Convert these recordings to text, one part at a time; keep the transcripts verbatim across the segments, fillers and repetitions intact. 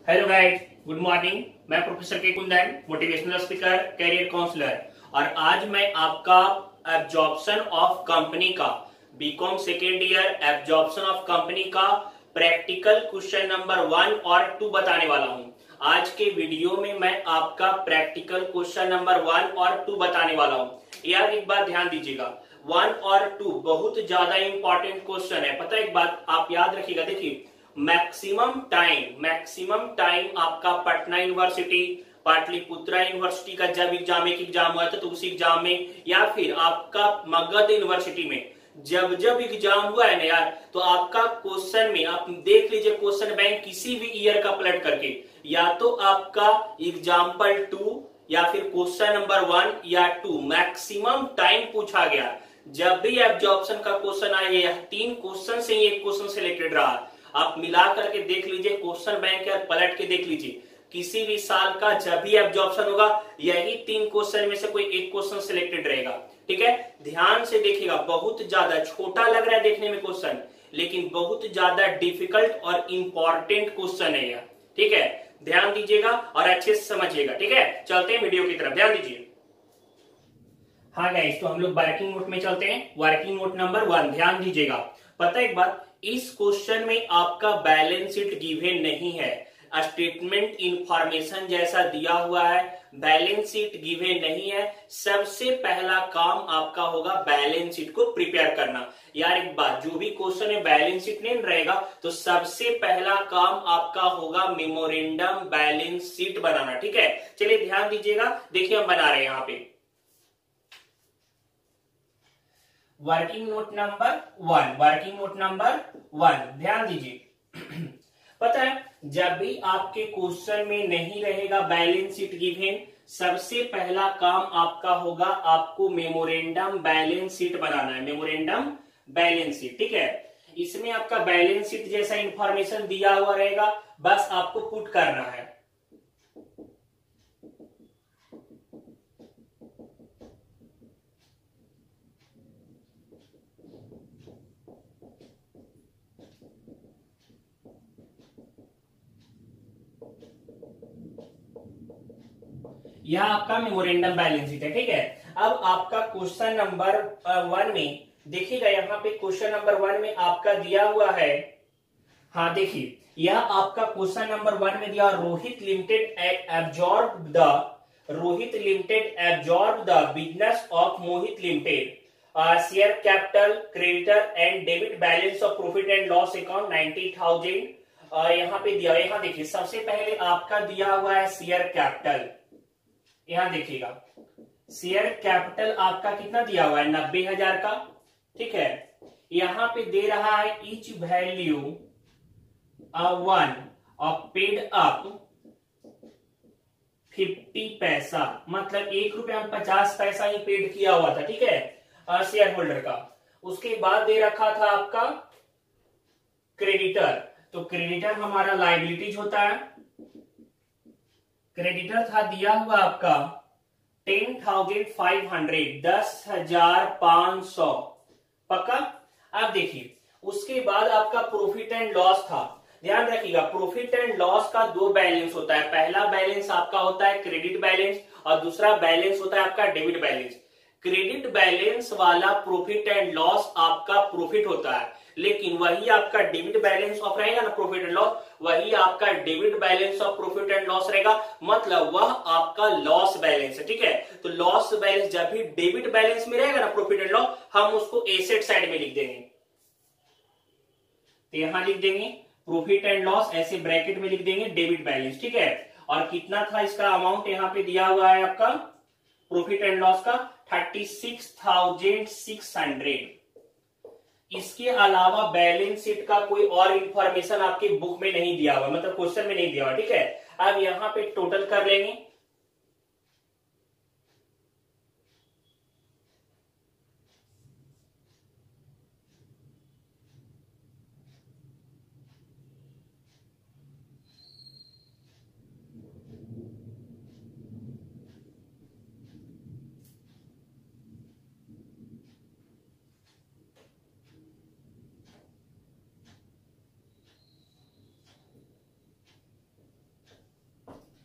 Hello guys, good morning. मैं professor K Kundan, motivational speaker, career counsellor, और आज मैं आपका एब्जॉर्प्शन ऑफ कंपनी का BCom second year absorption of company का प्रैक्टिकल क्वेश्चन नंबर वन और टू बताने वाला हूं। आज के वीडियो में मैं आपका प्रैक्टिकल क्वेश्चन नंबर वन और टू बताने वाला हूं। यार एक बात ध्यान दीजिएगा, वन और टू बहुत ज्यादा इंपॉर्टेंट क्वेश्चन है। पता है, एक बात आप याद रखिएगा, देखिए मैक्सिमम टाइम मैक्सिमम टाइम आपका पटना यूनिवर्सिटी, पाटलिपुत्रा यूनिवर्सिटी का जब एग्जाम एक एग्जाम हुआ था तो उसी एग्जाम में, या फिर आपका मगध यूनिवर्सिटी में जब जब एग्जाम हुआ है ना यार, तो आपका क्वेश्चन में आप देख लीजिए, क्वेश्चन बैंक किसी भी ईयर का पलट करके, या तो आपका एग्जाम्पल टू या फिर क्वेश्चन नंबर वन या टू मैक्सिमम टाइम पूछा गया। जब भी एब्जॉर्प्शन का क्वेश्चन आया, तीन क्वेश्चन से एक क्वेश्चन सिलेक्टेड रहा। आप मिला करके देख लीजिए, क्वेश्चन बैंक या पलट के देख लीजिए, किसी भी साल का जब भी एब्जॉर्प्शन होगा यही तीन क्वेश्चन में से कोई एक क्वेश्चन सिलेक्टेड रहेगा। ठीक है, ध्यान से देखिएगा, बहुत ज्यादा छोटा लग रहा है देखने में क्वेश्चन, लेकिन बहुत ज्यादा डिफिकल्ट और इंपॉर्टेंट क्वेश्चन है यह। ठीक है, ध्यान दीजिएगा और अच्छे से समझिएगा। ठीक है, चलते हैं वीडियो की तरफ, ध्यान दीजिए। हाँ गाइस, तो हम लोग वर्किंग नोट में चलते हैं। वर्किंग नोट नंबर वन, ध्यान दीजिएगा। पता है एक बात, इस क्वेश्चन में आपका बैलेंस शीट गिवन नहीं है, स्टेटमेंट इंफॉर्मेशन जैसा दिया हुआ है, बैलेंस शीट गिवन नहीं है। सबसे पहला काम आपका होगा बैलेंस शीट को प्रिपेयर करना। यार एक बात, जो भी क्वेश्चन में बैलेंस शीट नहीं रहेगा तो सबसे पहला काम आपका होगा मेमोरेंडम बैलेंस शीट बनाना। ठीक है, चलिए ध्यान दीजिएगा, देखिए हम बना रहे हैं यहाँ पे working note number one. Working note number one, ध्यान दीजिए। पता है, जब भी आपके क्वेश्चन में नहीं रहेगा बैलेंस शीट गिवन, सबसे पहला काम आपका होगा आपको मेमोरेंडम बैलेंस शीट बनाना है। मेमोरेंडम बैलेंस शीट, ठीक है, इसमें आपका बैलेंस शीट जैसा इंफॉर्मेशन दिया हुआ रहेगा, बस आपको पुट करना है। यह आपका मेमोरेंडम बैलेंस शीट है। ठीक है, अब आपका क्वेश्चन नंबर वन में देखिएगा, यहाँ पे क्वेश्चन नंबर वन में आपका दिया हुआ है, हाँ देखिए, यह आपका क्वेश्चन नंबर वन में दिया, Rohit limited absorb the Rohit limited absorb the business of Mohit limited, share capital, creditor and debit balance of profit and loss account ninety thousand. यहाँ पे दिया, यहाँ देखिए, सबसे पहले आपका दिया हुआ है शेयर कैपिटल। यहां देखिएगा, शेयर कैपिटल आपका कितना दिया हुआ है, नब्बे हजार का। ठीक है, यहां पे दे रहा है each value one of paid up fifty पैसा, मतलब एक रुपया में पचास पैसा ही पेड किया हुआ था। ठीक है, शेयर होल्डर का। उसके बाद दे रखा था आपका क्रेडिटर, तो क्रेडिटर हमारा लाइबिलिटीज होता है। क्रेडिटर था दिया हुआ आपका टेन थाउजेंड फाइव हंड्रेड, दस हजार पांच सौ, पक्का। अब देखिए, उसके बाद आपका प्रॉफिट एंड लॉस था। ध्यान रखिएगा, प्रॉफिट एंड लॉस का दो बैलेंस होता है, पहला बैलेंस आपका होता है क्रेडिट बैलेंस और दूसरा बैलेंस होता है आपका डेबिट बैलेंस। क्रेडिट बैलेंस वाला प्रॉफिट एंड लॉस आपका प्रॉफिट होता है, लेकिन वही आपका डेबिट बैलेंस ऑफ रहेगा ना प्रॉफिट एंड लॉस, वही आपका debit balance of profit and loss रहेगा, मतलब वह आपका लॉस बैलेंस है। ठीक है, तो लॉस बैलेंस जब भी डेबिट बैलेंस में रहेगा ना प्रॉफिट एंड लॉस, हम उसको एसेट साइड में लिख देंगे। तो यहां लिख देंगे प्रॉफिट एंड लॉस, ऐसे ब्रैकेट में लिख देंगे डेबिट बैलेंस। ठीक है, और कितना था इसका अमाउंट यहाँ पे दिया हुआ है आपका प्रॉफिट एंड लॉस का, thirty six thousand six hundred. इसके अलावा बैलेंस शीट का कोई और इंफॉर्मेशन आपके बुक में नहीं दिया हुआ, मतलब क्वेश्चन में नहीं दिया हुआ। ठीक है, अब यहां पे टोटल कर लेंगे।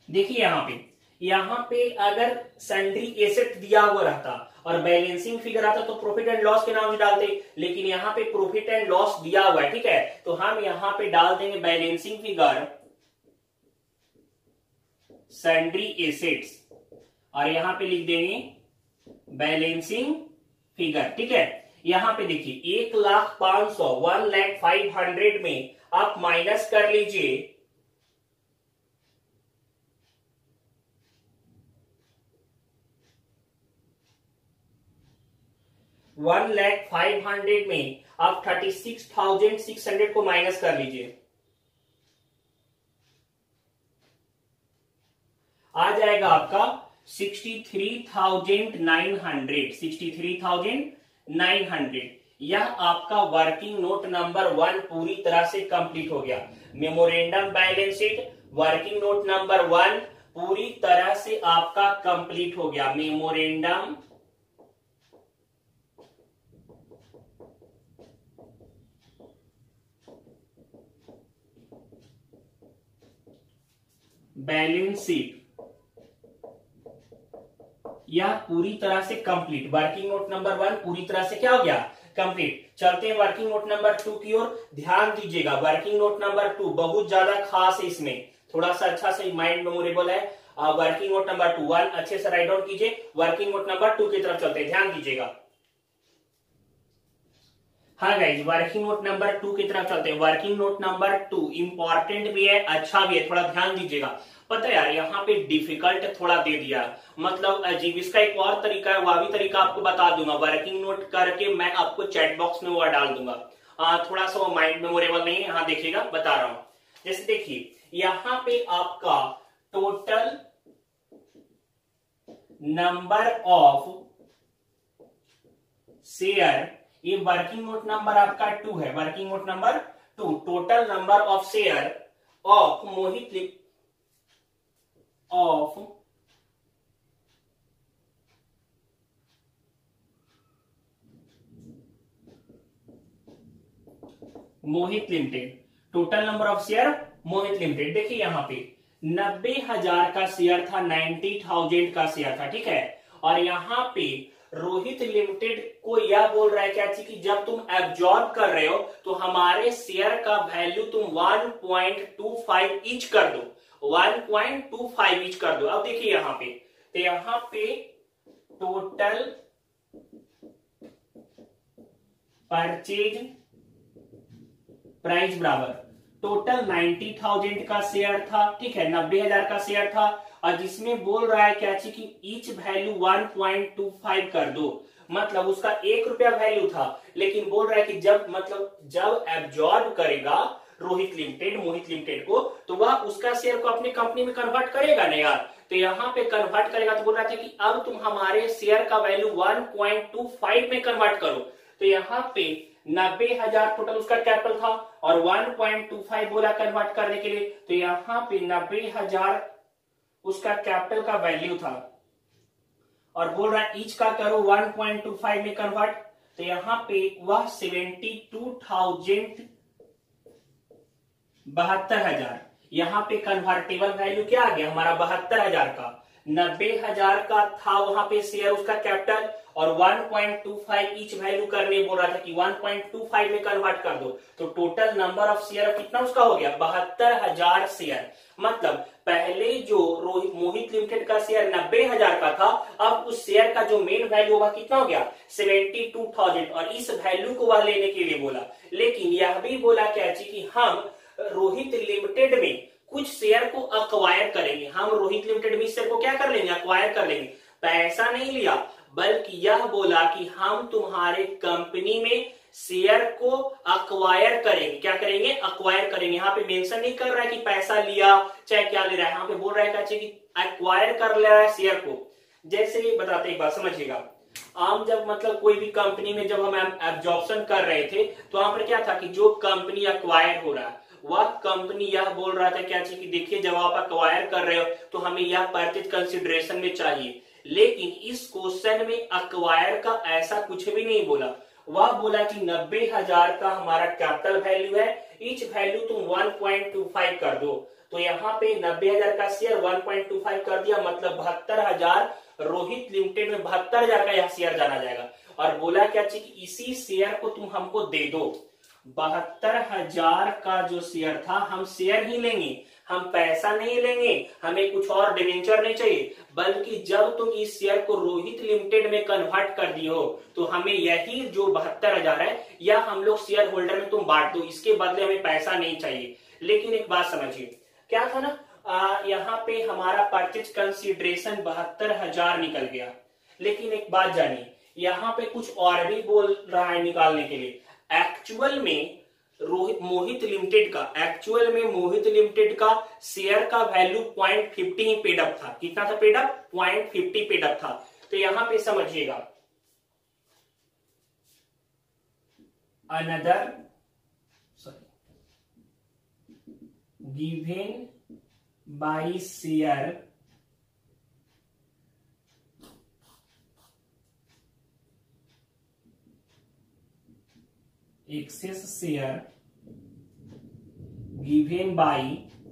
देखिए यहाँ पे यहाँ पे अगर सैंड्री एसेट दिया हुआ रहता और बैलेंसिंग फिगर आता तो प्रॉफिट एंड लॉस के नाम से डालते, लेकिन यहाँ पे प्रॉफिट एंड लॉस दिया हुआ है, ठीक है, तो हम यहाँ पे डाल देंगे बैलेंसिंग फिगर सैंड्री एसेट्स और यहाँ पे लिख देंगे बैलेंसिंग फिगर, ठीक है। यहाँ पे देखिए एक लाख पांच सौ वन लैख फाइव हंड्रेड में आप माइनस कर लीजिए वन लैख फाइव हंड्रेड में आप thirty six thousand six hundred को माइनस कर लीजिए, आ जाएगा आपका sixty three thousand nine hundred sixty three thousand nine hundred. यह आपका वर्किंग नोट नंबर वन पूरी तरह से कंप्लीट हो गया। Memorandum balance sheet working note number one पूरी तरह से आपका कंप्लीट हो गया। मेमोरेंडम बैलेंस शीट यह पूरी तरह से complete, working note number one पूरी तरह से क्या हो गया, कंप्लीट। चलते हैं वर्किंग नोट नंबर टू की ओर। ध्यान दीजिएगा वर्किंग नोट नंबर टू बहुत ज्यादा खास है, इसमें थोड़ा सा अच्छा से माइंड मेमोरेबल है। Working note number two one अच्छे से राइट डाउन कीजिए, वर्किंग नोट नंबर टू की तरफ चलते हैं, ध्यान दीजिएगा। हाँ guys working note number two की तरफ चलते हैं। Working note number two important भी है, अच्छा भी है, थोड़ा ध्यान दीजिएगा। पता है यार यहाँ पे डिफिकल्ट थोड़ा दे दिया, मतलब अजीब। इसका एक और तरीका है, वह भी तरीका आपको बता दूंगा, वर्किंग नोट करके मैं आपको चैट बॉक्स में वो डाल दूंगा। आ, थोड़ा सा वो माइंड मेमोरेबल नहीं है, यहाँ देखिएगा बता रहा हूं। जैसे देखिए यहाँ पे आपका टोटल नंबर ऑफ शेयर, ये वर्किंग नोट नंबर आपका टू है, working note number two, total number of share of Mohit of Mohit limited, total number of share Mohit limited. देखिए यहाँ पे नब्बे हजार का शेयर था, नाइन्टी थाउजेंड का शेयर था, ठीक है। और यहाँ पे रोहित लिमिटेड को यह बोल रहा है क्या कि जब तुम एब्जॉर्ब कर रहे हो तो हमारे शेयर का वैल्यू तुम one point two five each कर दो, one point two five each कर दो। अब देखिए यहाँ पे, तो यहाँ पे टोटल परचेज प्राइस बराबर टोटल नाइन्टी थाउजेंड का शेयर था, ठीक है, नब्बे हजार का शेयर था, और जिसमें बोल रहा है क्या कि each value one point two five कर दो, मतलब उसका एक रुपया वैल्यू था, लेकिन बोल रहा है कि जब मतलब जब एब्जॉर्ब करेगा रोहित लिमिटेड मोहित लिमिटेड को, तो वह उसका शेयर को अपनी कंपनी में कन्वर्ट करेगा ना यार। तो यहाँ पे कन्वर्ट करेगा तो बोल रहा था कि अब तुम हमारे शेयर का value one point two five में कन्वर्ट करो। तो यहाँ पे नब्बे हजार टोटल उसका कैपिटल था और वन पॉइंट टू फाइव बोला कन्वर्ट करने के लिए, तो यहाँ पे नब्बे हजार उसका कैपिटल का वैल्यू था और बोल रहा है ईच का करो वन पॉइंट टू फाइव में कन्वर्ट। तो यहाँ पे वह सेवेंटी टू थाउजेंड बहत्तर हजार, यहाँ पे कन्वर्टेबल वैल्यू क्या आ गया हमारा बहत्तर हजार का, नब्बे हजार का था वहां पे शेयर उसका कैपिटल और one point two five each value करने बोल रहा था कि वन पॉइंट टू फाइव में कन्वर्ट कर दो, तो टोटल नंबर ऑफ शेयर कितना उसका हो गया बहत्तर हजार शेयर। मतलब पहले जो रोहित मोहित लिमिटेड का शेयर नब्बे हजार का था, अब उस शेयर का जो मेन वैल्यू हुआ कितना हो गया सेवेंटी टू थाउजेंड, और इस वैल्यू को वह लेने के लिए बोला। लेकिन यह भी बोला क्या कि हम रोहित लिमिटेड में कुछ शेयर को अक्वायर करेंगे, हम रोहित लिमिटेड में इस शेयर को क्या कर लेंगे अक्वायर कर लेंगे। पैसा नहीं लिया, बल्कि यह बोला कि हम तुम्हारे कंपनी में शेयर को अक्वायर करेंगे, क्या करेंगे अक्वायर करेंगे। यहाँ पे मेंशन नहीं कर रहा है कि पैसा लिया चाहे क्या ले रहा है, यहाँ पे बोल रहा है कि अक्वायर कर ले रहा है शेयर को। जैसे बताते एक बात समझिएगा, आम जब मतलब कोई भी कंपनी में जब हम एब्जॉर्प्शन कर रहे थे तो वहां पर क्या था कि जो कंपनी अक्वायर हो रहा है वह कंपनी यह बोल रहा था क्या कि देखिए जब आप अक्वायर कर रहे हो तो हमें यह परचेज कंसिडरेशन में चाहिए, लेकिन इस क्वेश्चन में अक्वायर का ऐसा कुछ भी नहीं बोला। वह बोला कि नब्बे हजार का हमारा कैपिटल वैल्यू है, ईच वैल्यू तुम वन पॉइंट टू फाइव कर दो। तो यहाँ पे नब्बे हजार का share one point two five कर दिया, मतलब बहत्तर हजार रोहित लिमिटेड में बहत्तर हजार का यह शेयर जाना जाएगा। और बोला क्या कि इसी शेयर को तुम हमको दे दो। बहत्तर हजार का जो शेयर था हम शेयर ही लेंगे, हम पैसा नहीं लेंगे, हमें कुछ और डिवेंचर नहीं चाहिए, बल्कि जब तुम इस शेयर को रोहित लिमिटेड में कन्वर्ट कर दिए हो तो हमें यही जो बहत्तर हजार है या हम लोग शेयर होल्डर में तुम बांट दो, इसके बदले हमें पैसा नहीं चाहिए। लेकिन एक बात समझिए, क्या था ना, आ, यहाँ पे हमारा परचेज कंसीडरेशन बहत्तर हजार निकल गया, लेकिन एक बात जानिए, यहाँ पे कुछ और भी बोल रहा है निकालने के लिए। एक्चुअल में रोहित मोहित लिमिटेड का एक्चुअल में मोहित लिमिटेड का शेयर का वैल्यू पॉइंट फिफ्टी ही पेडअप था। कितना था पेडअप? पॉइंट फिफ्टी पेडअप था। तो यहां पे समझिएगा, another sorry given by share excess share given by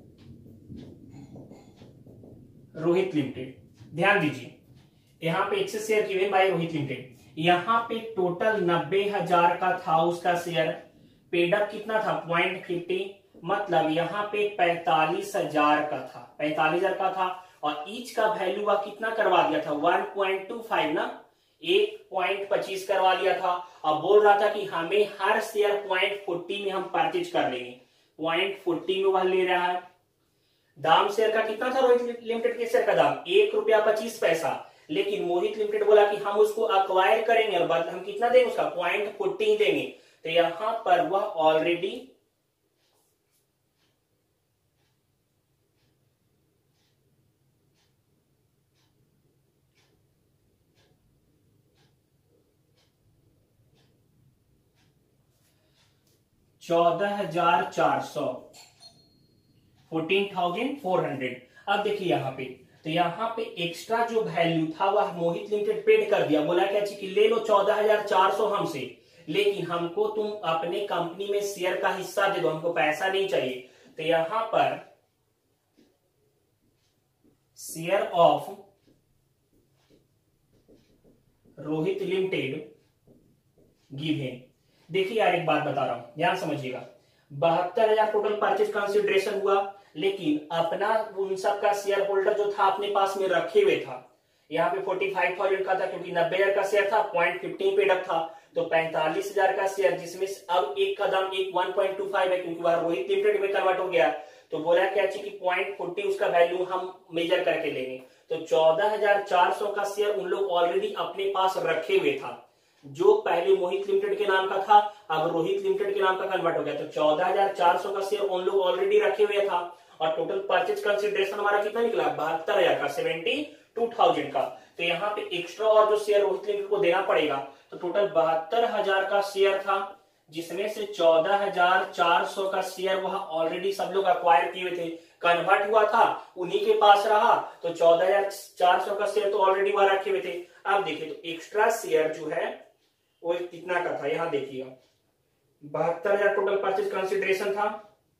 Rohit limited. ध्यान दीजिए, यहां पे excess share given by Rohit limited, यहां पे टोटल नब्बे हजार का था उसका शेयर, पेडअप कितना था? पॉइंट फिफ्टी, मतलब यहां पे पैंतालीस हजार का था, पैंतालीस हजार का था। और ईच का वैल्यू वह कितना करवा दिया था? वन पॉइंट टू फाइव ना, एक पॉइंट पच्चीस करवा लिया था। अब बोल रहा था कि हमें हर शेयर पॉइंट फोर्टी में हम परचेज कर लेंगे, पॉइंट फोर्टी में वह ले रहा है। दाम शेयर का कितना था रोहित लिमिटेड के शेयर का दाम? एक रुपया पच्चीस पैसा, लेकिन मोहित लिमिटेड बोला कि हम उसको अक्वायर करेंगे और बाद हम कितना देंगे उसका? पॉइंट फोर्टी देंगे। तो यहां पर वह ऑलरेडी चौदह हजार चार सौ फोर्टीन थाउजेंड फोर हंड्रेड। अब देखिए यहाँ पे, तो यहाँ पे एक्स्ट्रा जो वैल्यू था वह मोहित लिमिटेड पेड कर दिया। बोला क्या कि ले लो चौदह हजार चार सौ हमसे, लेकिन हमको तुम अपने कंपनी में शेयर का हिस्सा दे दो, हमको पैसा नहीं चाहिए। तो यहां पर share of Rohit limited given. देखिए यार, एक बात बता रहा हूं, ध्यान समझिएगा, बहत्तर हजार टोटल परचेज कंसिडरेशन हुआ, लेकिन अपना उन सब का शेयर होल्डर जो था अपने पास में रखे हुए था। यहाँ पे फोर्टी फाइव थाउजेंड का था, क्योंकि नब्बे हजार का शेयर था, पॉइंट फिफ्टीन पेडअप था, तो पैंतालीस हजार का शेयर, जिसमें अब एक का दाम एक वन पॉइंट टू फाइव है, क्योंकि वह रोहित लिमिटेड में कन्वर्ट हो गया। तो बोला क्या कि पॉइंट फोर्टी उसका वैल्यू हम मेजर करके लेंगे। तो चौदह हजार चार सौ का शेयर उन लोग ऑलरेडी अपने पास रखे हुए था, जो पहले मोहित लिमिटेड के नाम का था अब रोहित लिमिटेड के नाम का कन्वर्ट हो गया। तो चौदह हजार चार सौ का शेयर उन लोग ऑलरेडी रखे हुए था, और टोटल परचेज कंसिडरेशन हमारा कितना निकला? बहत्तर हजार का, सेवेंटी टू थाउजेंड का। तो यहाँ पे एक्स्ट्रा और जो शेयर रोहित लिमिटेड को देना पड़ेगा, तो टोटल बहत्तर हजार का शेयर था, जिसमें से चौदह हजार चार सौ का शेयर वह ऑलरेडी सब लोग अक्वायर किए थे, कन्वर्ट हुआ था, उन्हीं के पास रहा। तो चौदह हजार चार सौ का शेयर तो ऑलरेडी वह रखे हुए थे। अब देखिए, तो एक्स्ट्रा शेयर जो है वो कितना का था, यहां देखिएगा, बहत्तर हजार टोटल परचेज कंसिडरेशन था,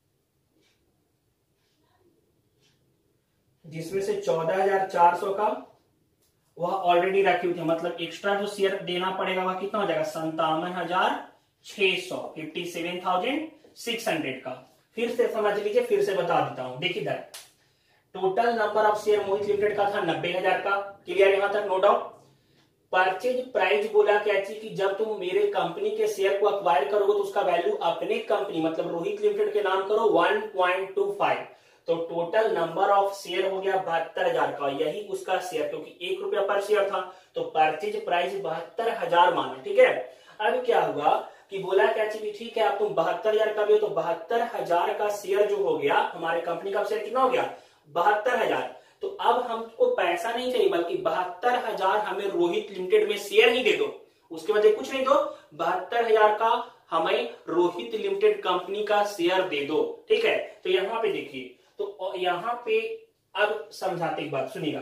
जिसमें से चौदह हजार चार सौ का वह ऑलरेडी रखे हुए थे, मतलब एक्स्ट्रा जो शेयर देना पड़ेगा वह कितना हो जाएगा? संतावन हजार छह सौ, fifty seven thousand six hundred का। फिर से समझ लीजिए, फिर से बता देता हूं। देखिए इधर total number of share Mohit limited का था नब्बे हजार का, क्लियर यहां तक, नो डाउट। परचेज प्राइस बोला क्या कि जब तुम मेरे कंपनी के शेयर को अक्वायर करोगे तो उसका वैल्यू अपने कंपनी मतलब रोहित लिमिटेड के नाम करो वन पॉइंट टू फाइव। तो टोटल नंबर ऑफ शेयर हो गया बहत्तर हजार का, यही उसका शेयर, क्योंकि एक रुपया पर शेयर था, तो परचेज प्राइस बहत्तर हजार माना, ठीक है। अब क्या हुआ कि बोला क्या कि ठीक है, अब तुम बहत्तर हजार का भी हो, तो बहत्तर हजार का शेयर जो हो गया, हमारे कंपनी का शेयर कितना हो गया? बहत्तर हजार। तो अब हमको पैसा नहीं चाहिए, बल्कि बहत्तर हजार हमें रोहित लिमिटेड में शेयर ही दे दो, उसके बदले कुछ नहीं दो, बहत्तर हजार का हमें रोहित लिमिटेड कंपनी का शेयर दे दो, ठीक है। तो यहाँ पे देखिए, तो यहाँ पे अब समझाते एक बात सुनिएगा,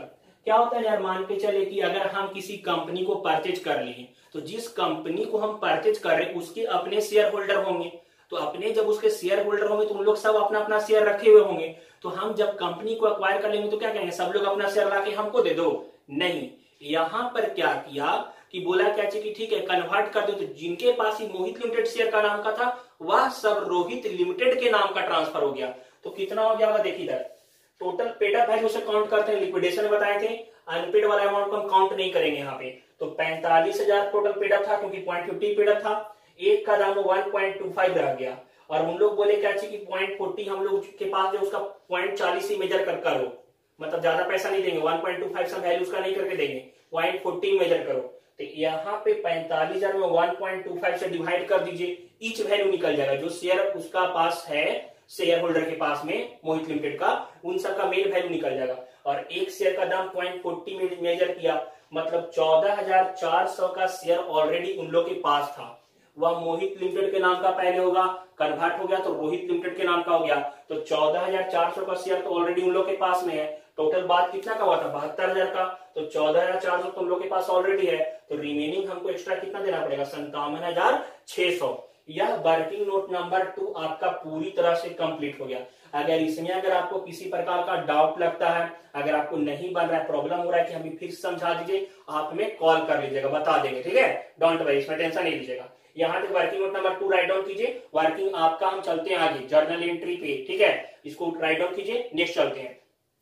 क्या होता है यार, मान के चले कि अगर हम किसी कंपनी को परचेज कर लिए, तो जिस कंपनी को हम परचेज कर रहे हैं उसके अपने शेयर होल्डर होंगे, तो अपने जब उसके शेयर होल्डर होंगे तो उन लोग सब अपना अपना शेयर रखे हुए होंगे। तो हम जब कंपनी को एक्वायर कर लेंगे तो क्या कहेंगे, सब लोग अपना शेयर ला के हमको दे दो? नहीं, यहां पर क्या किया कि बोला क्या चाहिए कि ठीक है कन्वर्ट कर दो, तो जिनके पास ही मोहित लिमिटेड शेयर का नाम का था वह सब रोहित लिमिटेड के नाम का ट्रांसफर हो गया। तो कितना हो गया देखिए इधर, टोटल पेड अप वैल्यू से काउंट करते हैं, लिक्विडेशन में बताए थे, अनपेड वाला अमाउंट को हम काउंट नहीं करेंगे यहाँ पे। तो पैंतालीस हजार टोटल पेड अप था क्योंकि पॉइंट फिफ्टी पेड अप था, एक का दाम वन पॉइंट टू फाइव रह गया, और उन लोग बोले क्या चाहिए कि पॉइंट फोर्टी हम लोग के पास जो उसका पॉइंट चालीस ही मेजर कर करो, मतलब ज्यादा पैसा नहीं देंगे, वन पॉइंट टू फाइव से वैल्यू उसका नहीं करके देंगे, पॉइंट फोर्टी मेजर करो। तो यहाँ पे पैंतालीस हजार में वन पॉइंट टू फाइव से डिवाइड कर दीजिए, ईच वैल्यू निकल जाएगा, जो शेयर उसका पास है शेयर होल्डर के पास में मोहित लिमिटेड का, उन सब का मेन वैल्यू निकल जाएगा। और एक शेयर का दाम पॉइंट फोर्टी में मेजर किया, मतलब चौदह हजार चार सौ का शेयर ऑलरेडी उन लोग के पास था, वह मोहित लिमिटेड के नाम का पहले होगा, कन्वर्ट हो गया तो रोहित लिमिटेड के नाम का हो गया। तो चौदह हजार चार सौ का शेयर तो ऑलरेडी उन लोग के पास में है, टोटल बात कितना का हुआ था, बहत्तर हजार का, तो चौदह हजार चार सौ तो उन लोग के पास ऑलरेडी है, तो रिमेनिंग हमको एक्स्ट्रा कितना देना पड़ेगा, संतावन हजार छह सौ। यह वर्किंग नोट नंबर टू आपका पूरी तरह से कंप्लीट हो गया। अगर इसमें अगर आपको किसी प्रकार का डाउट लगता है, अगर आपको नहीं बन रहा है, प्रॉब्लम हो रहा है कि हमें फिर समझा दीजिए, आप हमें कॉल कर लीजिएगा, बता देंगे, ठीक है, डोंट वरी, इसमें टेंशन नहीं लीजिएगा। यहाँ पे working note number two write down कीजिए, वर्किंग आपका हम चलते हैं आगे जर्नल एंट्री पे, ठीक है, इसको राइट डाउन कीजिए, नेक्स्ट चलते हैं।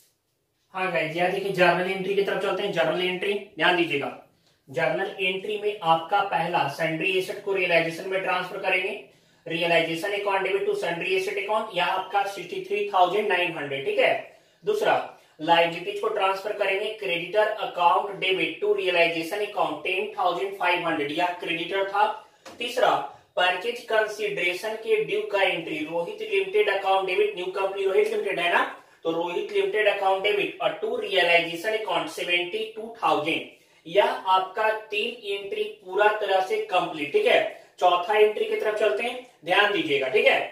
हाँ गाइस, यहाँ देखिए जर्नल एंट्री की तरफ चलते हैं। जर्नल एंट्री ध्यान दीजिएगा, जर्नल एंट्री में आपका पहला सन्ड्री एसेट को रियलाइजेशन में ट्रांसफर करेंगे, realisation account debit to sundry asset account, यह आपका sixty three thousand nine hundred, ठीक है। दूसरा लायबिलिटीज को ट्रांसफर करेंगे, creditor account debit to realisation account ten thousand five hundred, यह क्रेडिटर था। तीसरा परचेज कंसिडरेशन के ड्यू का entry, Rohit limited account debit, new company Rohit limited है ना, तो रोहित लिमिटेड अकाउंट डेबिट और to realisation account seventy two thousand, यह आपका तीन एंट्री पूरा तरह से कंप्लीट, ठीक है। चौथा एंट्री की तरफ चलते हैं, ध्यान दीजिएगा, ठीक है।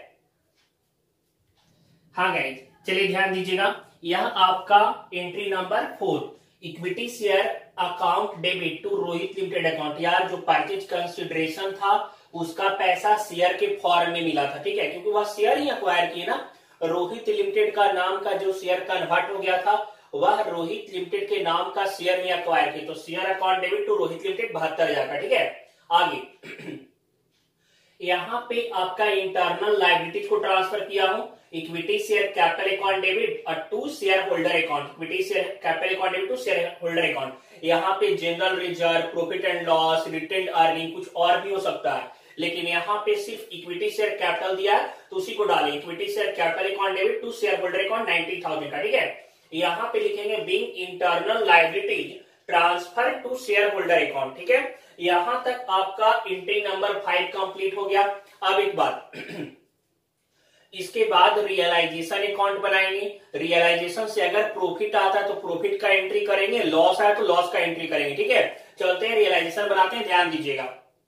हाँ गाइस, चलिए ध्यान दीजिएगा, यह आपका entry number four, equity share account debit to Rohit limited account, यार जो परचेज कंसिडरेशन था उसका पैसा शेयर के फॉर्म में मिला था, ठीक है, क्योंकि वह शेयर ही एक्वायर किए ना, रोहित लिमिटेड का नाम का जो शेयर कन्वर्ट हो गया था वह रोहित लिमिटेड के नाम का शेयर में एक्वायर किया, तो share account debit to Rohit limited बहत्तर हजार का, ठीक है। आगे यहाँ पे आपका इंटरनल लायबिलिटीज को ट्रांसफर किया हूं, equity share capital account debit और to share holder account, equity share capital account debit to share holder account, यहाँ पे general reserve, profit and loss, retained earning, कुछ और भी हो सकता है, लेकिन यहाँ पे सिर्फ इक्विटी शेयर कैपिटल दिया है तो उसी को डालें, equity share capital account debit to share holder account ninety thousand का, ठीक है। यहाँ पे लिखेंगे being internal liabilities transfer to share holder account, ठीक है। यहां तक आपका एंट्री नंबर फाइव कंप्लीट हो गया। अब एक बात इसके बाद रियलाइजेशन अकाउंट बनाएंगे, रियलाइजेशन से अगर प्रॉफिट आता है तो प्रॉफिट का एंट्री करेंगे, लॉस आया तो लॉस का एंट्री करेंगे, ठीक है। चलते हैं रियलाइजेशन बनाते हैं, ध्यान दीजिएगा।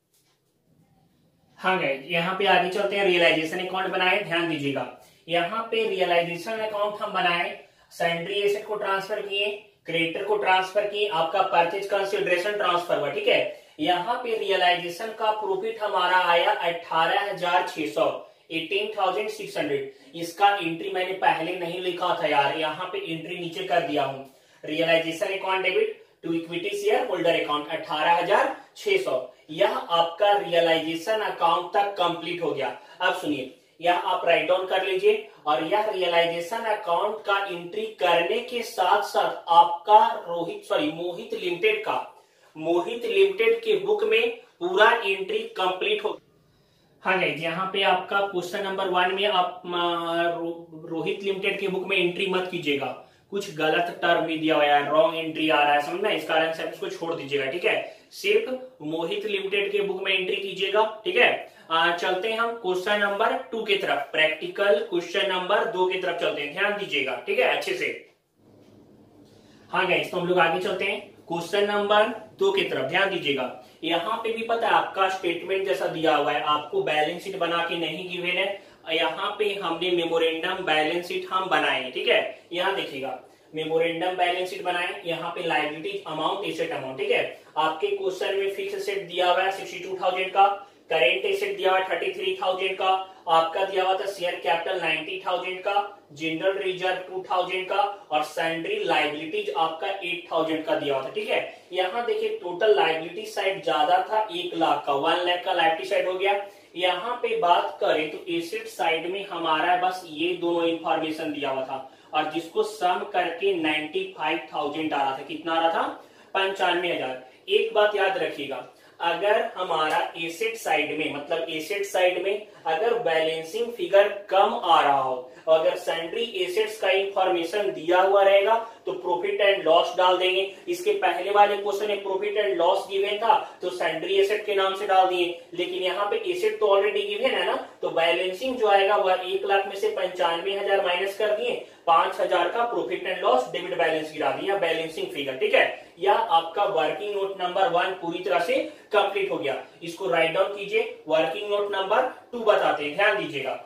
हाँ गाइस, यहाँ पे आगे चलते हैं, रियलाइजेशन अकाउंट बनाए, ध्यान दीजिएगा। यहाँ पे रियलाइजेशन अकाउंट हम बनाए, सन्ड्री एसेट को ट्रांसफर किए, क्रेडिटर को ट्रांसफर किए, आपका परचेज कंसिडरेशन ट्रांसफर हुआ, ठीक है। यहाँ पे रियलाइजेशन का प्रॉफिट हमारा आया अठारह हजार छह सौ, एटीन थाउजेंड सिक्स हंड्रेड। इसका एंट्री मैंने पहले नहीं लिखा था यार, यहाँ पे एंट्री नीचे कर दिया हूँ। Realisation account debit to equity share holder account अठारह हजार छह सौ, यह आपका रियलाइजेशन अकाउंट तक कंप्लीट हो गया। अब सुनिए, यह आप राइट डाउन कर लीजिए, और यह रियलाइजेशन अकाउंट का एंट्री करने के साथ साथ आपका रोहित सॉरी मोहित लिमिटेड का मोहित लिमिटेड के बुक में पूरा एंट्री कंप्लीट हो। हाँ गाइस, यहाँ पे आपका क्वेश्चन नंबर वन में आप रो, रोहित लिमिटेड के बुक में एंट्री मत कीजिएगा, कुछ गलत टर्म भी दिया हुआ है, रॉन्ग एंट्री आ रहा है, समझना, इस कारण से आप इसको छोड़ दीजिएगा, ठीक है। सिर्फ मोहित लिमिटेड के बुक में एंट्री कीजिएगा, ठीक है। आ, चलते हैं हम क्वेश्चन नंबर टू की तरफ, प्रैक्टिकल क्वेश्चन नंबर दो की तरफ चलते हैं, ध्यान दीजिएगा, ठीक है, अच्छे से। हाँ गाइस, तो हम लोग आगे चलते हैं क्वेश्चन नंबर दो की तरफ, ध्यान दीजिएगा। यहाँ पे भी पता है आपका स्टेटमेंट जैसा दिया हुआ है, आपको बैलेंस शीट बना के नहीं गिवन है, यहाँ पे हमने मेमोरेंडम बैलेंस शीट हम बनाए, ठीक है। यहाँ देखिएगा, मेमोरेंडम बैलेंस शीट बनाए, यहाँ पे लायबिलिटीज अमाउंट एसेट अमाउंट, ठीक है। आपके क्वेश्चन में फिक्स एसेट दिया हुआ है सिक्सटी टू थाउजेंड का, करेंट एसेट दिया हुआ है थर्टी थ्री थाउजेंड का, आपका दिया हुआ था शेयर कैपिटल नाइंटी थाउजेंड का, जनरल रिजर्व टू थाउजेंड का और सैंड्री लायबिलिटीज आपका एट थाउजेंड का दिया हुआ था, ठीक है। यहाँ देखिए टोटल लायबिलिटी साइड ज्यादा था, एक लाख का, वन लाख का लायबिलिटी साइड हो गया। यहाँ पे बात करें तो एसेट साइड में हमारा बस ये दोनों इंफॉर्मेशन दिया हुआ था और जिसको सम करके नाइंटी फाइव थाउजेंड आ रहा था। कितना आ रहा था? पंचानवे हजार। एक बात याद रखिएगा, अगर हमारा एसेट साइड में मतलब एसेट साइड में अगर बैलेंसिंग फिगर कम आ रहा हो, अगर सैंड्री एसेट्स का इंफॉर्मेशन दिया हुआ रहेगा तो प्रॉफिट एंड लॉस डाल देंगे। इसके पहले वाले क्वेश्चन में प्रॉफिट एंड लॉस गिवन था तो सैंड्री एसेट के नाम से डाल दिए, लेकिन यहाँ पे एसेट तो ऑलरेडी गिवन है ना, तो बैलेंसिंग जो आएगा वह एक लाख में से पंचानवे हजार माइनस कर दिए, पांच हजार का profit and loss debit balance गिरा दिया, बैलेंसिंग फिगर, ठीक है। या आपका वर्किंग नोट नंबर वन पूरी तरह से कंप्लीट हो गया। इसको राइट डाउन कीजिए, वर्किंग नोट नंबर टू बताते हैं, ध्यान दीजिएगा।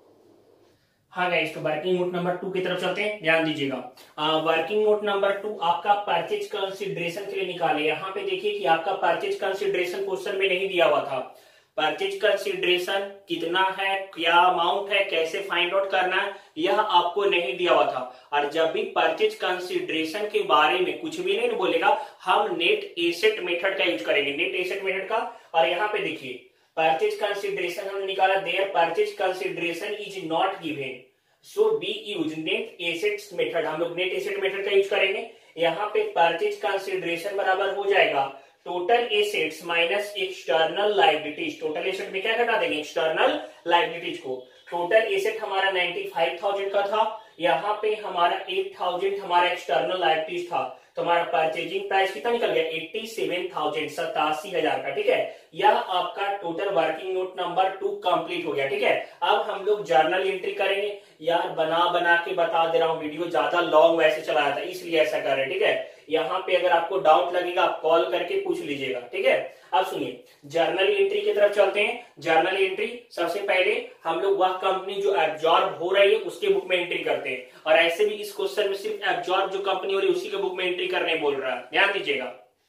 हाँ गाइस, तो वर्किंग नोट नंबर टू की तरफ चलते हैं, ध्यान दीजिएगा। वर्किंग नोट नंबर टू आपका परचेज कंसिडरेशन के लिए निकाले। यहाँ पे देखिए कि आपका परचेज कंसिडरेशन क्वेश्चन में नहीं दिया हुआ था। परचेज कंसिडरेशन कितना है, क्या अमाउंट है, कैसे फाइंड आउट करना है, यह आपको नहीं दिया हुआ था। और जब भी परचेज कंसिडरेशन के बारे में कुछ भी नहीं बोलेगा, हम नेट एसेट मेथड का यूज करेंगे, नेट एसेट मेथड का। और यहाँ पे देखिए परचेज कंसिडरेशन हमने निकाला, there purchase consideration is not given, so we use net assets method. हम लोग नेट एसेट मेथड का यूज करेंगे। यहाँ पे परचेज कंसिडरेशन बराबर हो जाएगा total assets minus external liabilities. Total asset में क्या घटा देंगे? एक्सटर्नल लायबिलिटीज को। टोटल एसेट हमारा नाइंटी फाइव थाउजेंड का था, यहाँ पे हमारा एट थाउजेंड हमारा एक्सटर्नल लायबिलिटीज था, तो हमारा परचेजिंग प्राइस कितना निकल गया? एट्टी सेवन थाउजेंड, सतासी हजार का, ठीक है। यह आपका total working note number two complete हो गया, ठीक है। अब हम लोग जर्नल एंट्री करेंगे। यार बना बना के बता दे रहा हूँ, वीडियो ज्यादा लॉन्ग वैसे चलाया था इसलिए ऐसा कर रहे हैं, ठीक है। यहाँ पे अगर आपको डाउट लगेगा आप कॉल करके पूछ लीजिएगा, ठीक है। अब सुनिए, जर्नल एंट्री की तरफ चलते हैं। जर्नल एंट्री सबसे पहले हम लोग वह कंपनी जो एब्जॉर्ब हो रही है उसके बुक में एंट्री करते हैं, और ऐसे भी इस क्वेश्चन में सिर्फ एब्जॉर्ब जो कंपनी हो रही है उसी के बुक में एंट्री करने बोल रहा है, ध्यान दीजिएगा।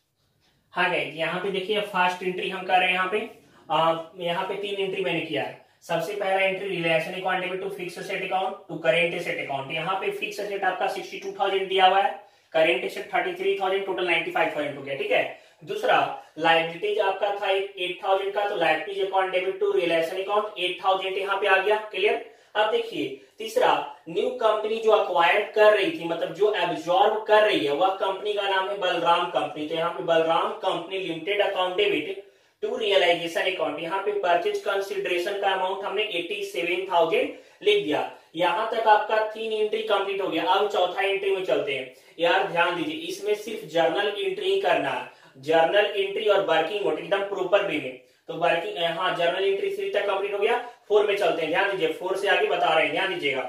हाँ गाइस, यहाँ पे देखिए फर्स्ट एंट्री हम कर रहे हैं। यहाँ पे आ, यहाँ पे तीन एंट्री मैंने किया है। सबसे पहला entry realisation account debit to fix asset account to current asset account. यहाँ पे फिक्स एसेट आपका सिक्सटी टू थाउजेंड दिया हुआ है, current asset thirty three thousand, total ninety five thousand हो गया, ठीक है। दूसरा लायबिलिटीज आपका था एट थाउजेंड का, तो liabilities account debit to realisation account eight thousand यहाँ पे आ गया, क्लियर। अब देखिए तीसरा, न्यू कंपनी जो अक्वायर कर रही थी मतलब जो एब्जॉर्ब कर रही है वह कंपनी का नाम है बलराम कंपनी, तो यहाँ पे Balram company limited account debit to realisation account. यहाँ पे परचेज कंसिडरेशन का अमाउंट हमने एट्टी सेवन थाउजेंड लिख दिया। यहाँ तक आपका तीन एंट्री कंप्लीट हो गया। अब चौथा एंट्री में चलते हैं। यार ध्यान दीजिए, इसमें सिर्फ जर्नल एंट्री ही करना है, जर्नल एंट्री और वर्किंग नोट एकदम प्रॉपर वे में। तो वर्किंग हाँ जर्नल एंट्री थ्री तक कंप्लीट हो गया, फोर में चलते हैं, ध्यान दीजिए, फोर से आगे बता रहे हैं, ध्यान दीजिएगा।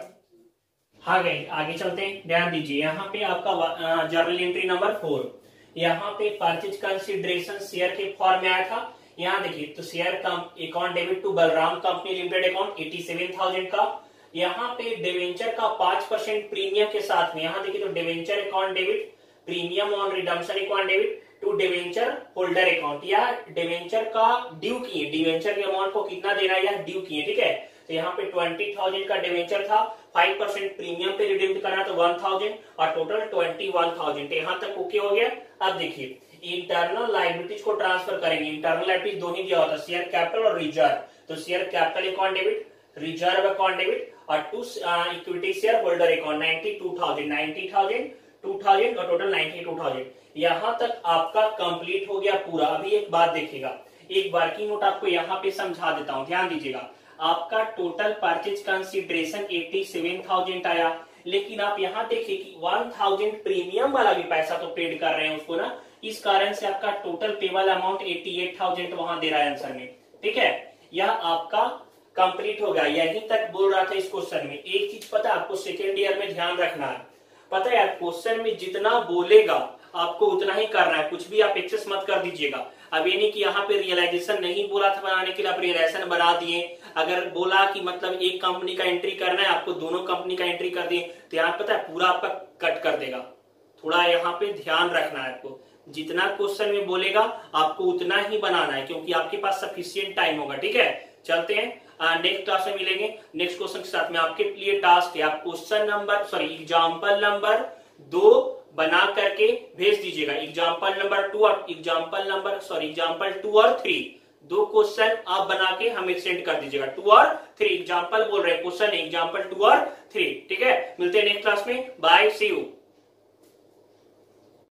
हाँ गए आगे चलते हैं, ध्यान दीजिए। यहाँ पे आपका जर्नल एंट्री नंबर फोर, यहाँ पे परचेज कंसिडरेशन शेयर के फॉर्म में आया था। यहाँ देखिए तो share account debit to Balram company limited account eighty seven thousand का। यहाँ पे डिवेंचर का पांच परसेंट प्रीमियम के साथ में, यहाँ देखिए तो debenture account debit premium on redemption account debit to debenture holder account, या डिवेंचर का ड्यू किए, डिवेंचर के अमाउंट को कितना देना है या ड्यू किए, ठीक है। तो यहाँ पे ट्वेंटी थाउजेंड का डिवेंचर था, फाइव परसेंट प्रीमियम पे रिडीम करना तो वन थाउजेंड और टोटल ट्वेंटी वन थाउजेंड, यहाँ तक ओके हो गया। अब देखिए इंटरनल लायबिलिटीज को ट्रांसफर करेंगे। इंटरनल लायबिलिटीज दो ही दिया होता, शेयर कैपिटल और रिजर्व। तो share capital account debit, reserve account debit और to equity share holder account ninety two thousand, ninety thousand, two thousand और टोटल नाइंटी टू थाउजेंड। यहां तक आपका कंप्लीट हो गया पूरा। अभी एक बात देखिएगा, एक वर्किंग नोट आपको यहाँ पे समझा देता हूं, ध्यान दीजिएगा। आपका total purchase consideration eighty seven thousand आया, लेकिन आप यहाँ देखिए कि वन थाउजेंड प्रीमियम वाला भी पैसा तो पेड कर रहे हैं उसको ना, इस कारण से आपका total payable amount eighty eight thousand वहां दे रहा है आंसर में, ठीक है। यह आपका कंप्लीट हो गया, यहीं तक बोल रहा था इस क्वेश्चन में। एक चीज पता है आपको सेकेंड ईयर में ध्यान रखना है, पता है यार क्वेश्चन में जितना बोलेगा आपको उतना ही करना है, कुछ भी आप एक्सेस मत कर दीजिएगा। अब ये नहीं कि यहाँ पे रियलाइजेशन नहीं बोला था बनाने के लिए आप रियलाइजेशन बना दिए, अगर बोला कि मतलब एक कंपनी का एंट्री करना है, आपको दोनों कंपनी का एंट्री कर दिए, तो यहाँ पता है पूरा आपका कट कर देगा। थोड़ा यहाँ पे ध्यान रखना है आपको, जितना क्वेश्चन में बोलेगा आपको उतना ही बनाना है, क्योंकि आपके पास सफिशियंट टाइम होगा। ठीक है, चलते हैं नेक्स्ट क्लास में मिलेंगे नेक्स्ट क्वेश्चन के साथ में। आपके लिए टास्क है, आप question number sorry example number दो बना करके भेज दीजिएगा। एग्जाम्पल नंबर टू और example number sorry example two और थ्री, दो क्वेश्चन आप बना के हमें सेंड कर दीजिएगा। टू और थ्री एग्जाम्पल बोल रहे हैं, क्वेश्चन एग्जाम्पल टू और थ्री। ठीक है, मिलते हैं नेक्स्ट क्लास में, बाय, सी यू।